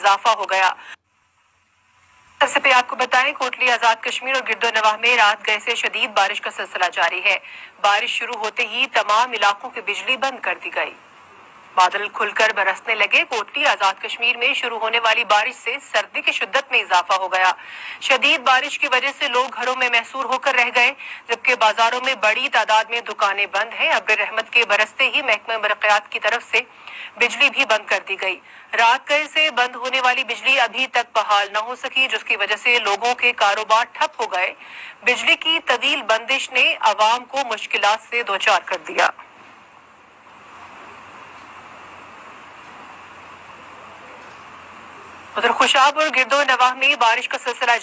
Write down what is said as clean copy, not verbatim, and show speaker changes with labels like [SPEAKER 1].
[SPEAKER 1] इजाफा हो गया। सबसे पहले आपको बताएं, कोटली आजाद कश्मीर और गिरदो नवाह में रात गए से शदीद बारिश का सिलसिला जारी है। बारिश शुरू होते ही तमाम इलाकों की बिजली बंद कर दी गई। बादल खुलकर बरसने लगे। कोटली आजाद कश्मीर में शुरू होने वाली बारिश से सर्दी की शिद्दत में इजाफा हो गया। शदीद बारिश की वजह से लोग घरों में महसूर होकर रह गए, जबकि बाजारों में बड़ी तादाद में दुकानें बंद हैं। अब्र रहमत के बरसते ही महकमा बरक़ियात की तरफ से बिजली भी बंद कर दी गई। रात गए से बंद होने वाली बिजली अभी तक बहाल न हो सकी, जिसकी वजह से लोगों के कारोबार ठप हो गए। बिजली की तवील बंदिश ने आवाम को मुश्किलात से दो चार कर दिया। उधर खुशाब और गिरदो नवाह में बारिश का सिलसिला